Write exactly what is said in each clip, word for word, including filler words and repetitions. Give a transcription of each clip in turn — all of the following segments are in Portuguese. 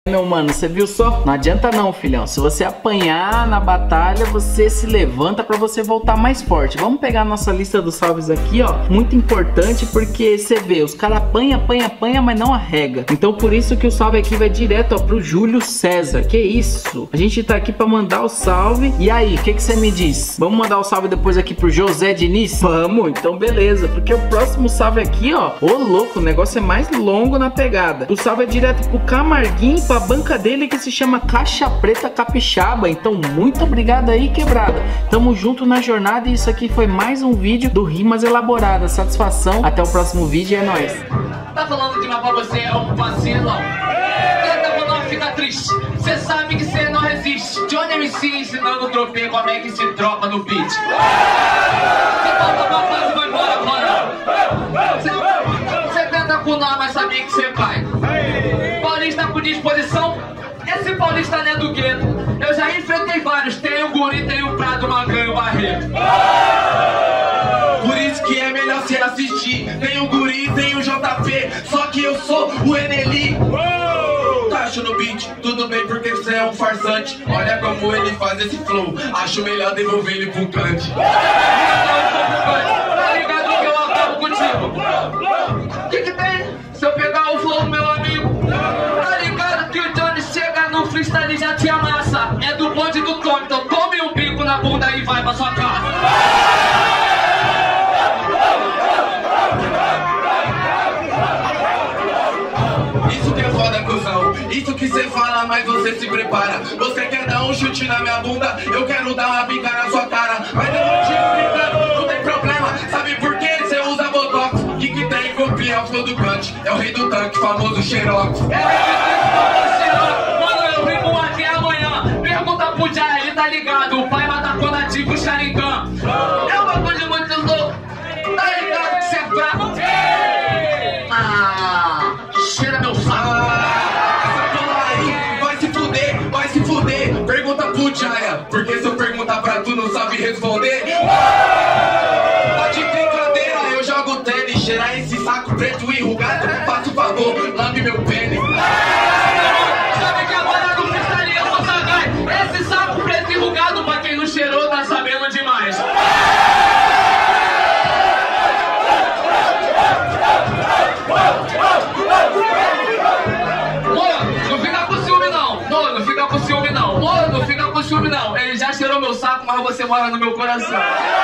Meu mano, você viu só? Não adianta não, filhão. Se você apanhar na batalha, você se levanta pra você voltar mais forte. Vamos pegar a nossa lista dos salves aqui, ó. Muito importante porque você vê, os caras apanham, apanham, apanham, mas não arrega. Então por isso que o salve aqui vai direto, ó, pro Júlio César. Que isso? A gente tá aqui pra mandar o salve. E aí, o que que você me diz? Vamos mandar o salve depois aqui pro José Diniz? Vamos, então beleza. Porque o próximo salve aqui, ó, ô louco, o negócio é mais longo na pegada. O salve é direto pro Camarguinho, pra banca dele que se chama Caixa Preta Capixaba. Então muito obrigado aí, quebrada. Tamo junto na jornada e isso aqui foi mais um vídeo do Rimas Elaboradas. Satisfação, até o próximo vídeo e é nóis. Tá falando de mal pra você, é um vacilo. Tenta pra não ficar triste, cê sabe que cê não resiste. Johnny M C ensinando o tropê como é que se troca no beat. Cê volta pra casa e vai embora agora. Cê tenta com nós, mas sabia que cê vai. Paulista com disposição, esse paulista não é do gueto. Eu já enfrentei vários, tem o Guri, tem o Prado, Maganho, Barreto. Por isso que é melhor cê assistir. Tem o Guri, tem o J P, só que eu sou o Eneli. Tacho no beat, tudo bem porque você é um farsante. Olha como ele faz esse flow, acho melhor devolver ele pro cante. Tá ligado que eu acabo contigo? O que que tem? Se eu pegar o flow do meu amigo, tá ligado que o Johnny chega no freestyle e já te amassa. É do bonde do Tom, então tome um bico na bunda e vai pra sua casa. Isso que é foda, cuzão. Isso que cê fala, mas você se prepara. Você quer dar um chute na minha bunda, eu quero dar uma bica na sua cara. Mas eu vou te explicando, não tem problema. Sabe por que cê usa botox? O que que tem? Copia o flow do Kant. É o rei do tanque, famoso Xerox. É o mano, eu rimo aqui amanhã. Pergunta pro Jai, ele tá ligado. O pai mata quando ativa o Sharingan. É uma coisa muito louca. Tá ligado que cê é fraco? Ah, cheira meu saco. Ah, vai se fuder, vai se fuder. Pergunta pro Jaya, porque se eu perguntar pra tu não sabe responder. Tá de brincadeira, eu jogo tênis. Cheirar esse saco preto enrugado, faça o favor, lambe meu pênis. Sabe que agora no freestyle eu sou sagaz. Esse saco preto enrugado, pra quem não cheirou, tá sabendo demais. Não, ele já cheirou meu saco, mas você mora no meu coração.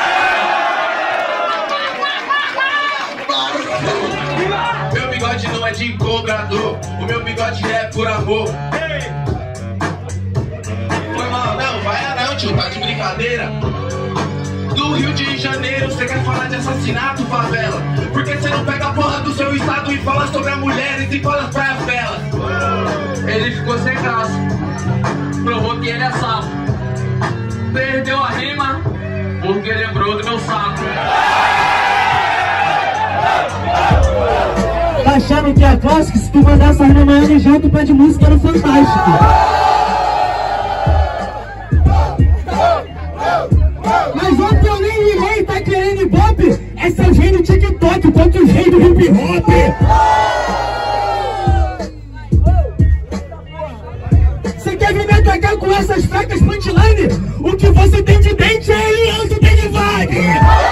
Meu bigode não é de cobrador, o meu bigode é por amor. Foi mal, não, vai não, tio, tá de brincadeira. Do Rio de Janeiro, você quer falar de assassinato, favela? Porque você não pega a porra do seu estado e fala sobre as mulheres e fala as praias belas. Ele ficou sem graça, provou que ele é sapo. Perdeu a rima, porque lembrou do meu saco. Tá achando que é clássico? Se tu mandar essa rima amanhã no janto, pede música no Fantástico. Mas ontem eu nem rimei, tá querendo ibope? Esse é o rei do TikTok, contra o rei do hip hop. Você quer vir me atacar com essas fracas punchline? O que você tem de dente é aliança, tem de vibe.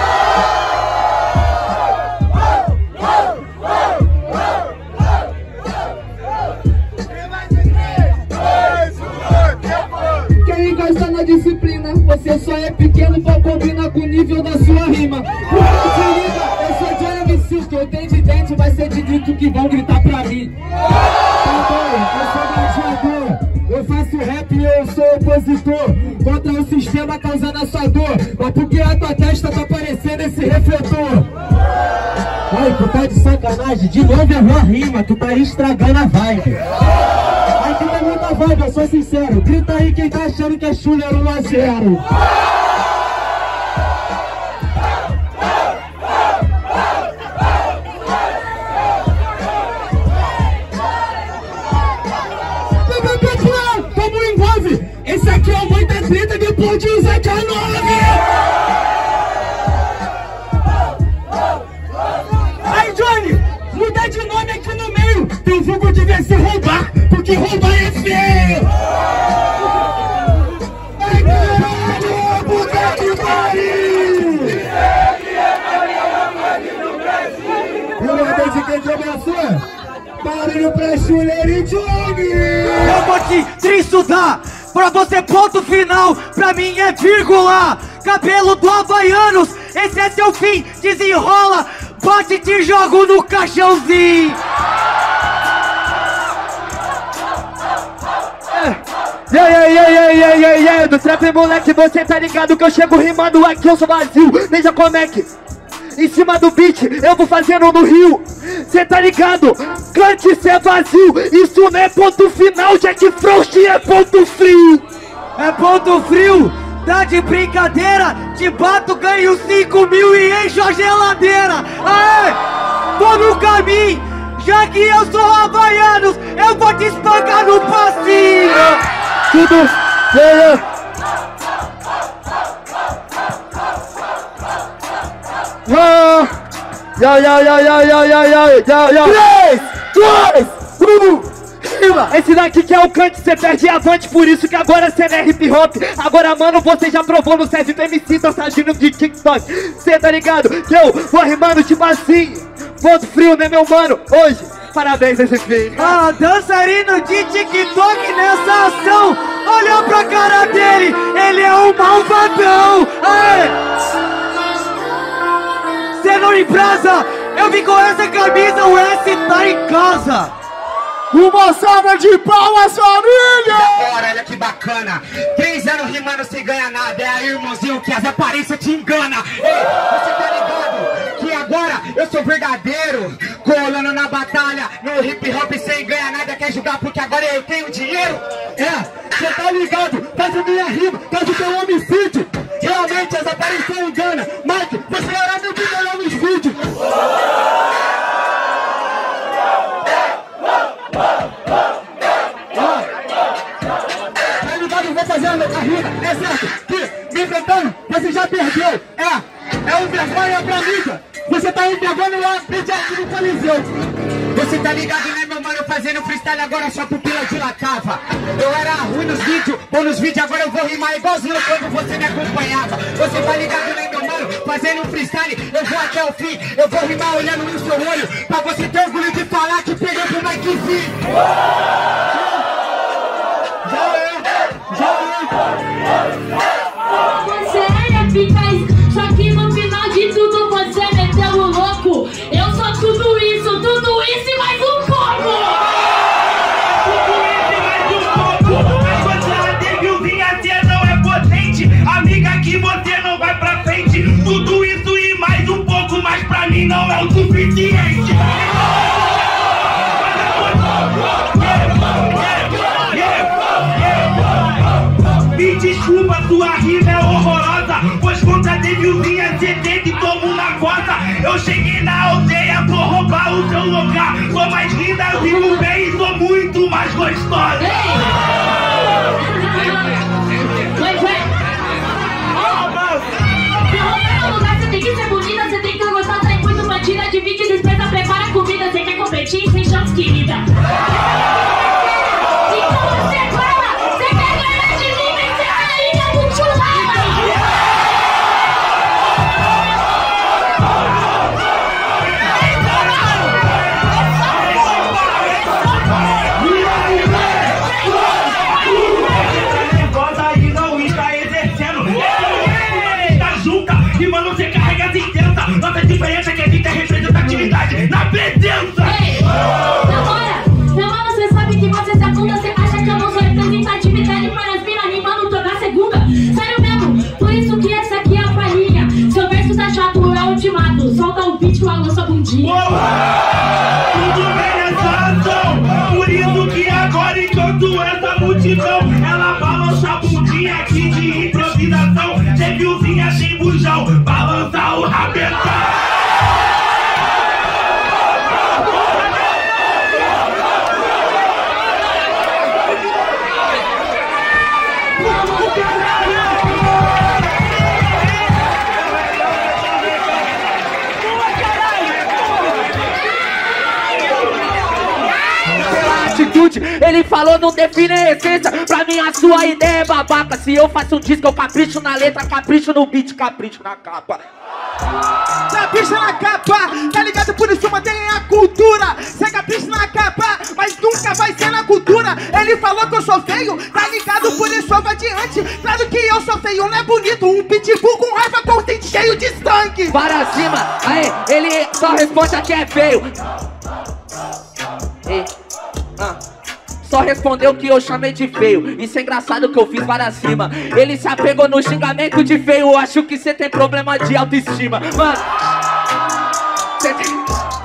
Quem gosta na disciplina, você só é pequeno pra combinar com o nível da sua rima. Eu sou Johnny M C, o que eu tenho de dente vai ser de grito que vão gritar pra mim. Eu sou gladiador, eu faço rap e eu sou opositor contra o sistema causando a sua dor. Mas porque a tua testa tá parecendo esse refletor? Ai, tu tá de sacanagem, de novo errou a rima, tu tá estragando a vibe. Aqui não é muita vibe, eu sou sincero. Grita aí quem tá achando que é Schuller um a zero. Como envolve? Esse aqui é o muita treta depois de usar K nove. Aí Johnny, muda de nome aqui no meio. Teu vulgo devia se roubar, porque roubar é salve pra Chuleira e Johnny. Eu vou te tristudar, pra você ponto final, pra mim é vírgula. Cabelo do Havaianos, esse é seu fim, desenrola, bate e te jogo no caixãozinho. Yeah, yeah, yeah, yeah, yeah, yeah, yeah. Do trap moleque, você tá ligado que eu chego rimando aqui, eu sou vazio. Veja como é que em cima do beat eu vou fazendo no Rio. Cê tá ligado? Cante cê é vazio. Isso não é ponto final, Jack Frost é ponto frio. É ponto frio, tá de brincadeira. Te bato, ganho cinco mil e encho a geladeira. Aê, tô no caminho, já que eu sou Havaianos, eu vou te espancar no passinho. Tudo, yeah, yeah. Ya, ya, ya, ya, ya, ya, ya, ya, ya. Três, dois, um, rima. Esse daqui que é o cante, cê perde avante, por isso que agora cê não é hip hop. Agora, mano, você já provou no serve do M C, dançadinho de TikTok. Cê tá ligado que eu vou rimando tipo assim. Ponto frio, né, meu mano? Hoje, parabéns esse filho. Ah, dançarino de TikTok nessa ação. Olha pra cara dele, ele é um malvadão. Aê! Cê não embrasa, eu vim com essa camisa, o S tá em casa. Uma salva de palmas, família! Agora, olha que bacana. Três anos rimando sem ganhar nada. É aí, irmãozinho, que as aparências te enganam. Ei, você tá ligado que agora eu sou verdadeiro? Colando na batalha, no hip hop sem ganhar nada. Quer julgar porque agora eu tenho dinheiro? É, você tá ligado? Faz a minha rima, faz o teu homicídio. Realmente as aparências enganam. Mike, você era meu vídeo lá nos vídeos. Vou fazer a minha carreira, é certo que me enfrentando, você já perdeu. É, é um vergonha pra mídia. Você tá entregando lá, mídia aqui no Coliseu. Você tá ligado, né, meu mano? Fazendo freestyle agora sua pupila dilatava. Eu era ruim nos vídeos, bom nos vídeos, agora eu vou rimar igualzinho quando você me acompanhava. Você tá ligado, né, meu mano? Fazendo freestyle, eu vou até o fim. Eu vou rimar olhando no seu olho, pra você ter orgulho de falar que perdeu pro Mike V. Já é. Você é eficaz, só que no final de tudo você meteu o louco. Eu sou tudo isso, tudo isso e mais um pouco. Tudo isso e mais um pouco. Mas você já teve o vinha, você não é potente. Amiga, que você não vai pra frente. Tudo isso e mais um pouco, mas pra mim não é o suficiente. Me desculpa, sua rima é horrorosa, pois contra Devilzinha cê teve e tomou uma coça. Eu cheguei na aldeia, vou roubar o seu lugar. Sou mais linda, eu vivo bem e sou muito mais gostosa. Vai, vai. Pra roubar meu lugar, você tem que ser bonita, você tem que gostar, tá muito bandida. Divide, despesa, prepara comida, você quer competir sem chance, querida. Nossa diferença é que a gente é representatividade na presença. Ei, namora, meu mano, você sabe que você se afunda. Você acha que eu não sou representatividade para as minas rimando toda segunda? Sério mesmo, por isso que essa aqui é a palhinha. Seu verso tá chato, é ultimato. Solta o beat com a lança bundinha. Tudo bem nessa ação, por isso que agora enquanto essa multidão ela balança a bundinha aqui de improvisação. Devilzinha sem bujão, balança o rabetão. Ele falou, não define a essência. Pra mim a sua ideia é babaca. Se eu faço um disco, eu capricho na letra, capricho no beat, capricho na capa. Capricha na capa, tá ligado? Por isso mantém a cultura. Cê capricha na capa, mas nunca vai ser na cultura. Ele falou que eu sou feio, tá ligado? Por isso eu vou adiante. Claro que eu sou feio, não é bonito. Um pitbull com raiva consciente cheio de sangue. Para cima, aí, ele só responde que é feio. E, ah. Só respondeu que eu chamei de feio. Isso é engraçado que eu fiz para cima. Ele se apegou no xingamento de feio. Eu acho que cê tem problema de autoestima. Mano, cê tem...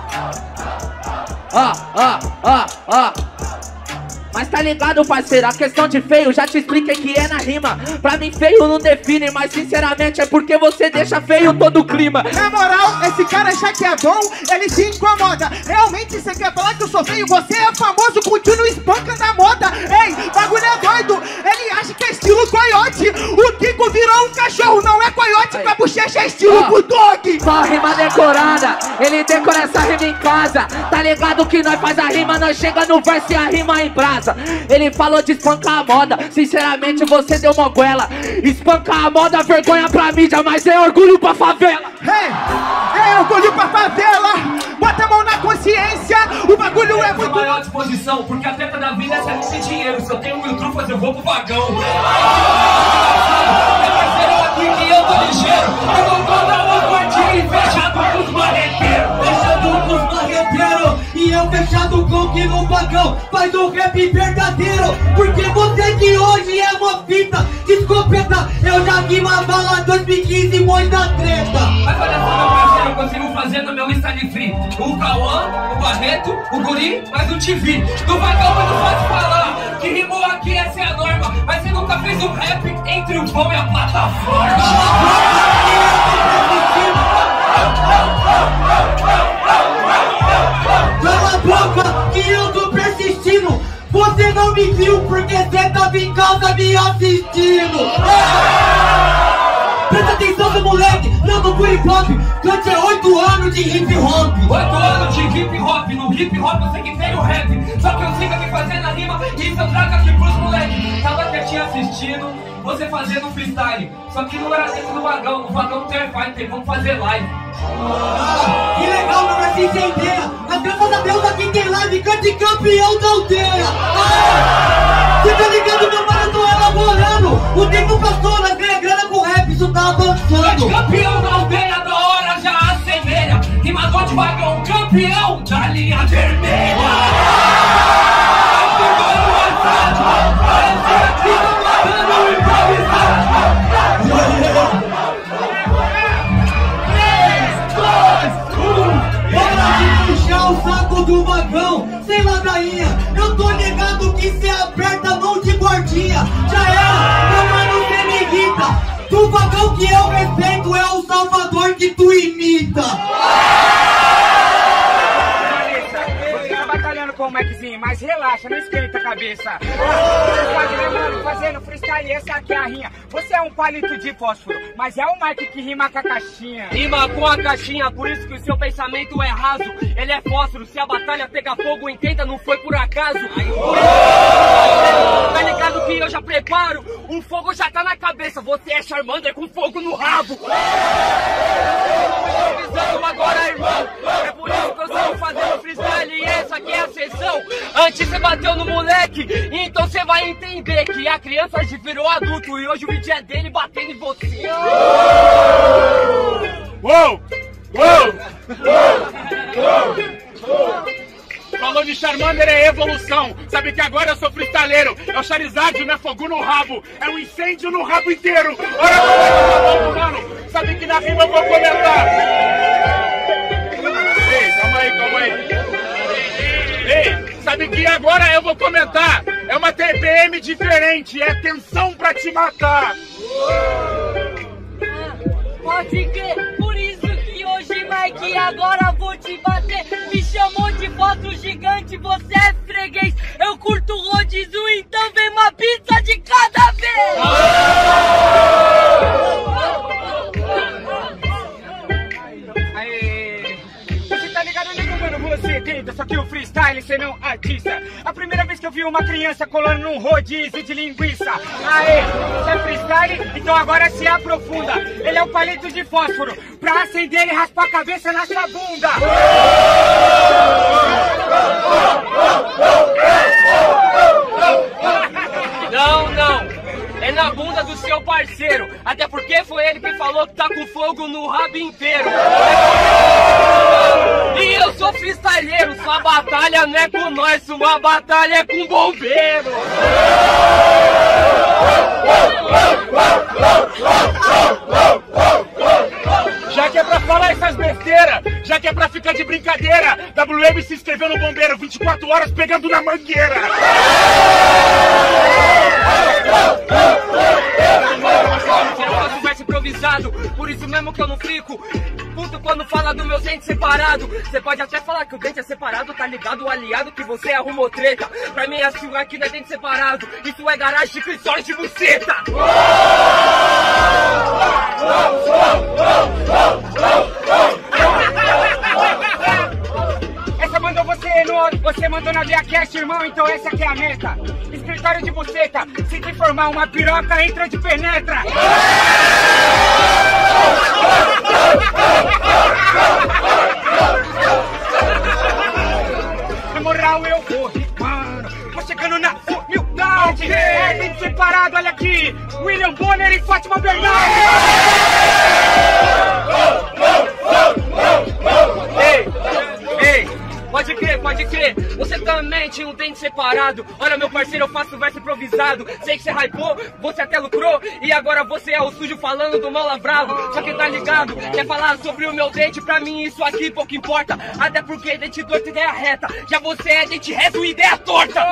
Ó, ó, ó, ó. Mas tá ligado, parceiro, a questão de feio já te expliquei que é na rima. Pra mim feio não define, mas sinceramente é porque você deixa feio todo o clima. Na moral, esse cara acha que é bom, ele se incomoda. Realmente você quer falar que eu sou feio? Você é famoso, continua espancando a moda. Ei, bagulho é doido, ele acha que é estilo coiote. O Kiko virou um cachorro, não é coiote. Com a bochecha é estilo oh, bulldog. Só rima decorada, ele decora essa rima em casa. Tá ligado que nós faz a rima, nós chega no verso e a rima em brasa. Ele falou de espancar a moda, sinceramente você deu moguela. Espancar a moda, vergonha pra mídia, mas é orgulho pra favela. Hey, é orgulho pra favela, bota a mão na consciência, o bagulho é muito... maior disposição, porque a treta da vida é sair sem dinheiro. Se eu tenho mil trufas, eu vou pro vagão. É parceiro aqui que eu tô ligeiro. Eu vou dar uma gordinha e fechado com os marreteiros. Fechado com os marreteiros. E eu fechado com que no vagão faz um rap verdadeiro. Porque você de hoje é uma fita de escopeta. Eu já vi uma bala dois mil e quinze e monte da treta. Mas olha só, meu parceiro, eu consigo fazer no meu Instagram free. O Cauã, o Barreto, o Guri, mas o T V. No vagão eu não posso falar que rimou aqui, essa é a norma. Mas você nunca fez um rap entre o pão e a plataforma. Cala a boca que eu tô persistindo. Você não me viu porque você tava em casa me assistindo. Presta atenção do moleque, não do hip hop. Cante é oito anos de hip hop. Oito anos de hip hop, no hip hop eu sei que tem o rap. Só que eu sigo aqui fazendo a rima e isso eu trago aqui pros moleques. Tava quietinho assistindo, você fazendo freestyle. Só que não era dentro do vagão, no vagão tem Fighter, vamos fazer live. Ah, que legal, meu Brasil sem ideia. Mas graças a Deus aqui tem live, cante campeão da aldeia. Ah, você tá ligado, meu mano, tô elaborando. O tempo passou, nós ganha grana com rap, isso tá avançando. Cante campeão da aldeia, da hora já assemelha. Rimador de vagão, campeão da linha vermelha. O saco do vagão, sem ladainha. Eu tô ligado que cê aperta a mão de guardinha. Já era, meu mano, cê me irrita. Do vagão que eu respeito é o Salvador que tu imita. Você tá batalhando com o Maczinho, mas relaxa, não esquenta a cabeça. Você pode ver, mano, fazendo freestyle, essa aqui é a rinha. Você é um palito de fósforo, mas é o Mike que rima com a caixinha. Rima com a caixinha, por isso que o seu pensamento é raso. Ele é fósforo, se a batalha pegar fogo, entenda, não foi por acaso. Tá ligado que eu já preparo, o fogo já tá na cabeça. Você é Charmander com fogo no rabo. Agora, irmão, é por isso que eu estou fazendo freestyle e essa aqui é a sessão. Antes você bateu no moleque, então você vai entender que a criança já virou adulto e hoje o vídeo é dele batendo em você. Uou! Uou! Uou! Falou de Charmander é evolução. Sabe que agora eu sou freestyleiro. É o Charizard, não é fogo no rabo. É um incêndio no rabo inteiro. Olha como é que eu tô louco, mano. Sabe que na rima eu vou comentar. Ei, calma aí, calma aí. Ei, sabe que agora eu vou comentar. É uma T P M diferente. É tensão pra te matar. Pode crer, por isso que hoje, Mike, agora vou te bater. Me chamou de foto gigante, você é freguês. Eu curto rodízio, então vem uma pizza de cada vez. Aê, você tá ligado, nego, mano? Você tenta, só que o freestyle, você não artista. A primeira vez que eu vi uma criança colando num rosto rodízio de linguiça. Aê, você é freestyle? Então agora se aprofunda. Ele é o palito de fósforo. Pra acender ele raspa a cabeça na sua bunda. Não, não. É na bunda do seu parceiro. Até porque foi ele que falou que tá com fogo no rabo inteiro. E eu sou freestyleiro. Sua batalha não é com nós, sua batalha é com bombeiro. Já que é pra falar essas besteiras, já que é pra ficar de brincadeira, W M se inscreveu no bombeiro, vinte e quatro horas pegando na mangueira. Eu faço verso improvisado, por isso mesmo que eu não fico puto quando fala do meu dente separado. Você pode até falar que o dente é separado, tá ligado? O aliado que você arrumou treta. Pra mim assim aqui não é dente separado, isso é garagem de cristóis de buceta. Essa mandou você no, você mandou na ViaCast, irmão, então essa aqui é a meta. Escritório de buceta, se te formar uma piroca, entra de penetra. Na moral eu vou rimando, vou chegando na humildade. É bem separado, olha aqui, William Bonner e Fátima Bernardes. Ei, ei, pode crer, pode crer. Você também tinha um dente separado. Olha, meu parceiro, eu faço verso improvisado. Sei que você hypou, você até lucrou. E agora você é o sujo falando do mal lavrado. Só que tá ligado, quer falar sobre o meu dente? Pra mim isso aqui pouco importa. Até porque dente torto, ideia reta. Já você é dente reto, ideia torta.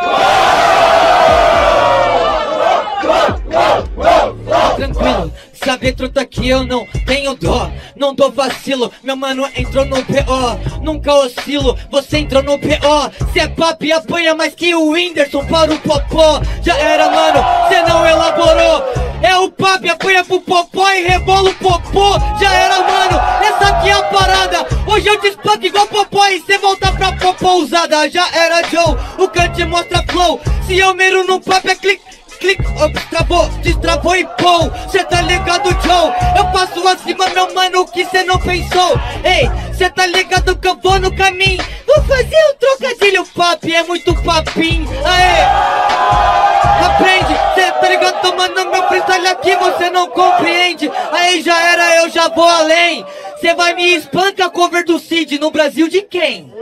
Tranquilo, sabe truta que eu não tenho dó, não dou vacilo, meu mano entrou no P O, nunca oscilo, você entrou no P O, cê é papi, apanha mais que o Whindersson para o popó, já era mano, cê não elaborou, é o papi, apanha pro popó e rebola o popô, já era mano, essa aqui é a parada, hoje eu te espanco igual popó e cê volta pra popó usada, já era Joe, o cante mostra flow, se eu miro no papi é clique, clique, travou, destravou e pô, cê tá ligado, Joe? Eu passo acima, meu mano, o que cê não pensou? Ei, cê tá ligado que eu vou no caminho? Vou fazer um trocadilho, papi, é muito papinho. Aê, aprende, cê tá ligado, tomando meu freestyle aqui, você não compreende. Aí já era, eu já vou além. Cê vai me espanca cover do Cid no Brasil de quem?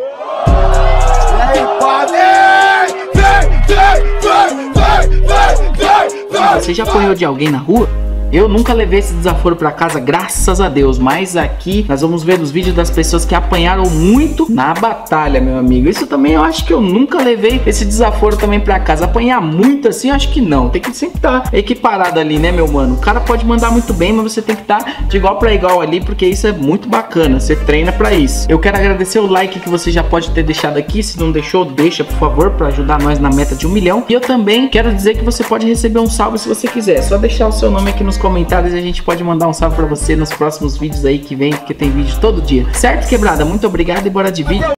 Você já apanhou de alguém na rua? Eu nunca levei esse desaforo pra casa, graças a Deus. Mas aqui nós vamos ver os vídeos das pessoas que apanharam muito na batalha, meu amigo. Isso também eu acho que eu nunca levei esse desaforo também pra casa. Apanhar muito assim, eu acho que não. Tem que sempre estar equiparado ali, né, meu mano? O cara pode mandar muito bem, mas você tem que estar de igual pra igual ali, porque isso é muito bacana. Você treina pra isso. Eu quero agradecer o like que você já pode ter deixado aqui. Se não deixou, deixa, por favor, pra ajudar nós na meta de um milhão. E eu também quero dizer que você pode receber um salve se você quiser. É só deixar o seu nome aqui nos comentários e a gente pode mandar um salve pra você nos próximos vídeos aí que vem, porque tem vídeo todo dia. Certo, quebrada? Muito obrigado e bora de vídeo.